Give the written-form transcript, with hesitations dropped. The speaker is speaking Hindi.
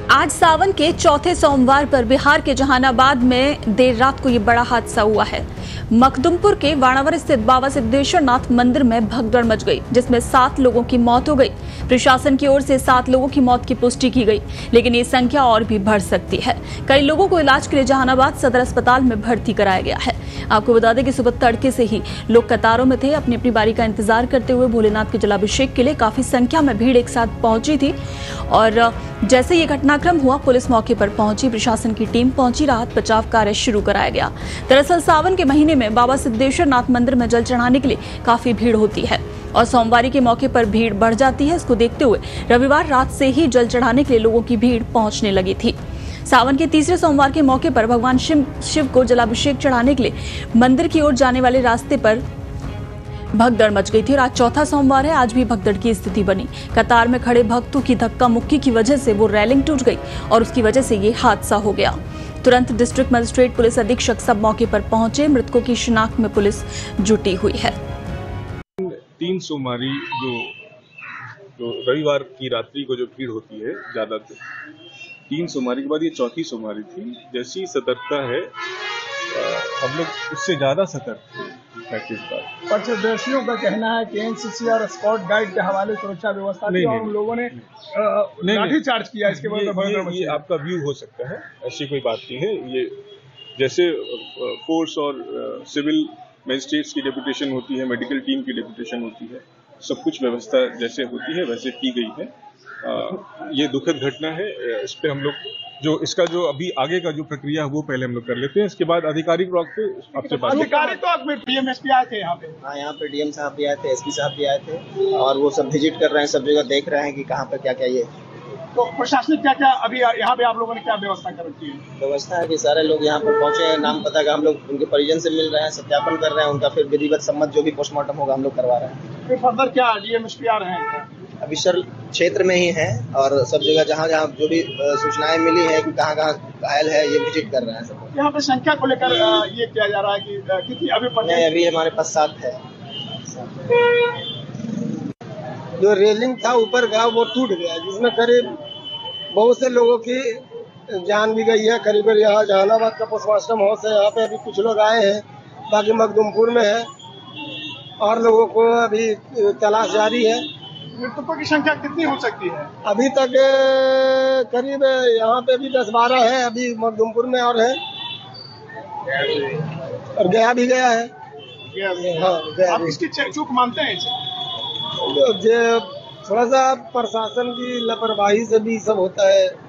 आज सावन के चौथे सोमवार पर बिहार के जहानाबाद में देर रात को ये बड़ा हादसा हुआ है। मखदुमपुर के वाणावर स्थित बाबा सिद्धेश्वर नाथ मंदिर में भगदड़ मच गई, जिसमें 7 लोगों की मौत हो गई। प्रशासन की ओर से 7 लोगों की मौत की पुष्टि की गई, लेकिन ये संख्या और भी बढ़ सकती है। कई लोगों को इलाज के लिए जहानाबाद सदर अस्पताल में भर्ती कराया गया है। आपको बता दें कि सुबह तड़के से ही लोग कतारों में थे, अपनी अपनी बारी का इंतजार करते हुए भोलेनाथ के जलाभिषेक के लिए काफी संख्या में भीड़ एक साथ पहुंची थी। और जैसे ये घटनाक्रम हुआ, पुलिस मौके पर पहुंची, प्रशासन की टीम पहुंची, राहत बचाव कार्य शुरू कराया गया। दरअसल सावन के महीने में बाबा सिद्धेश्वर नाथ मंदिर में जल चढ़ाने के लिए काफी भीड़ होती है और सोमवारी के मौके पर भीड़ बढ़ जाती है। इसको देखते हुए रविवार रात से ही जल चढ़ाने के लिए लोगों की भीड़ पहुंचने लगी थी। सावन के तीसरे सोमवार के मौके पर भगवान शिव को जलाभिषेक चढ़ाने के लिए मंदिर की ओर जाने वाले रास्ते पर भगदड़ मच गई थी। और आज चौथा सोमवार है, आज भी भगदड़ की स्थिति बनी। कतार में खड़े भक्तों की धक्का मुक्की की वजह से वो रेलिंग टूट गई और उसकी वजह से ये हादसा हो गया। तुरंत डिस्ट्रिक्ट मजिस्ट्रेट पुलिस अधीक्षक सब मौके पर पहुंचे। मृतकों की शिनाख्त में पुलिस जुटी हुई है। 3 सोमवारी जो रविवार की रात्रि को जो भीड़ होती है ज्यादातर, 3 सोमवारी के बाद ये चौथी सोमवारी थी। जैसी सतर्कता है, हम लोग उससे ज्यादा सतर्क थे इस बार। पक्षदर्शियों का कहना है कि एनसीसी और स्कॉट गाइड के हवाले सुरक्षा व्यवस्था थी और उन लोगों ने लाठीचार्ज किया। इसके बाद ये आपका व्यू हो सकता है, ऐसी कोई बात नहीं है। ये जैसे फोर्स और सिविल मजिस्ट्रेट्स की डेपुटेशन होती है, मेडिकल टीम की डेपुटेशन होती है, सब कुछ व्यवस्था जैसे होती है वैसे की गई है। ये दुखद घटना है। इस पे हम लोग इसका जो अभी आगे का जो प्रक्रिया है वो पहले हम लोग कर लेते हैं। इसके बाद आधिकारिक रूप से आपसे बात। अधिकारी तो आपके डीएमएसपी आए थे यहाँ पे? हाँ, यहाँ पे डीएम साहब भी आए थे, एसपी साहब भी आए थे और वो सब विजिट कर रहे हैं, सब जगह देख रहे हैं कि कहाँ पे क्या क्या ये। तो प्रशासनिक क्या क्या अभी यहाँ पे आप लोगों ने क्या व्यवस्था कर रखी है? व्यवस्था है कि सारे लोग यहाँ पर पहुंचे हैं, नाम पता का हम लोग उनके परिजन से मिल रहे हैं, सत्यापन कर रहे हैं, उनका फिर विधिवत सम्मत जो भी पोस्टमार्टम होगा हम लोग करवा रहे हैं। फिर फर्दर क्या डीएमएसपी आ रहे हैं? अभी सर क्षेत्र में ही है और सब जगह जहाँ जहाँ जो भी सूचनाएं मिली है कि कहाँ कहाँ घायल है, ये विजिट कर रहे हैं सब। यहाँ पे संख्या को लेकर ये किया जा रहा है कि कितनी अभी हमारे पास 7 है। जो रेलिंग था ऊपर का वो टूट गया, जिसमें करीब बहुत से लोगों की जान भी गई है। करीब यहाँ जहानाबाद का पोस्टमार्टम हाउस है, यहाँ पे अभी कुछ लोग आए हैं, बाकी मखदुमपुर में है और लोगों को अभी तलाश जारी है। मृतकों की संख्या कितनी हो सकती है? अभी तक करीब यहाँ पे भी 10-12 है, अभी मखदुमपुर में और है और गया भी गया है। हाँ, गया आप इसकी चूक मानते हैं? जो थोड़ा सा प्रशासन की लापरवाही से भी सब होता है।